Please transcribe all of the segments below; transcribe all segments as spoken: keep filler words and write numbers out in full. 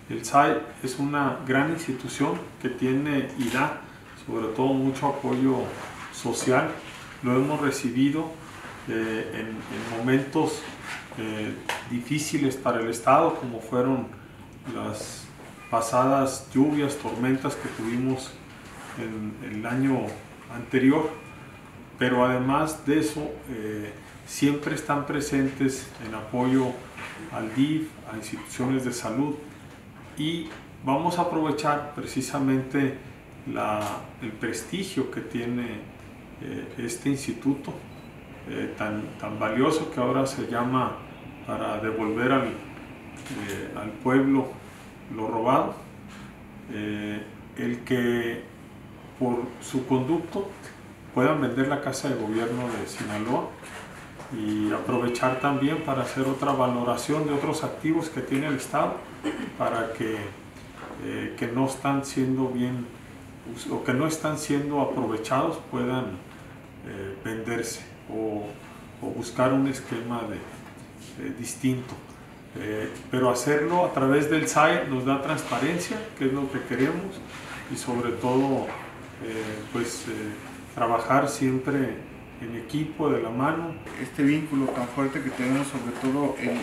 El S A E es una gran institución que tiene y da sobre todo mucho apoyo social. Lo hemos recibido eh, en, en momentos eh, difíciles para el Estado, como fueron las pasadas lluvias, tormentas que tuvimos en, en el año anterior, pero además de eso eh, siempre están presentes en apoyo al D I F, a instituciones de salud, y vamos a aprovechar precisamente la, el prestigio que tiene eh, este instituto eh, tan, tan valioso, que ahora se llama para devolver al, eh, al pueblo lo robado, eh, el que por su conducto puedan vender la Casa de Gobierno de Sinaloa, y aprovechar también para hacer otra valoración de otros activos que tiene el Estado para que, eh, que no están siendo bien o que no están siendo aprovechados puedan eh, venderse o, o buscar un esquema de, eh, distinto. Eh, pero hacerlo a través del S A E nos da transparencia, que es lo que queremos, y sobre todo eh, pues eh, trabajar siempre en equipo, de la mano. Este vínculo tan fuerte que tenemos, sobre todo en,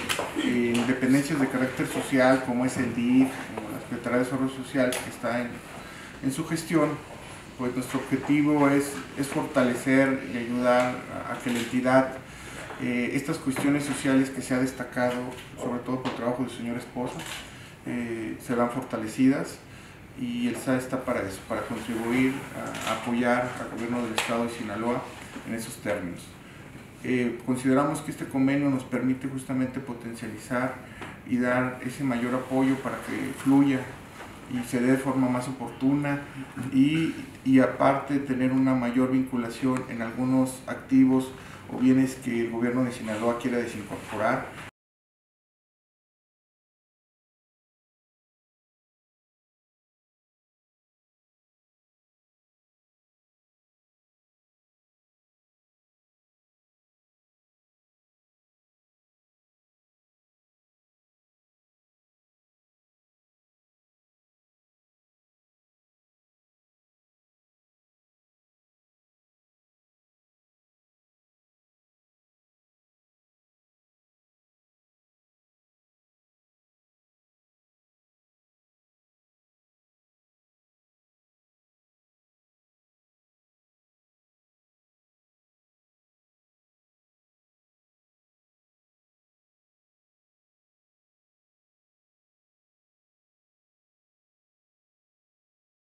en dependencias de carácter social, como es el D I F, como la Secretaría de Desarrollo Social, que está en, en su gestión, pues nuestro objetivo es, es fortalecer y ayudar a, a que la entidad, eh, estas cuestiones sociales que se ha destacado, sobre todo por el trabajo del señor Esposa, eh, se van fortalecidas. Y el S A E está para eso, para contribuir a apoyar al gobierno del Estado de Sinaloa en esos términos. Eh, consideramos que este convenio nos permite justamente potencializar y dar ese mayor apoyo para que fluya y se dé de forma más oportuna, y, y aparte tener una mayor vinculación en algunos activos o bienes que el gobierno de Sinaloa quiera desincorporar.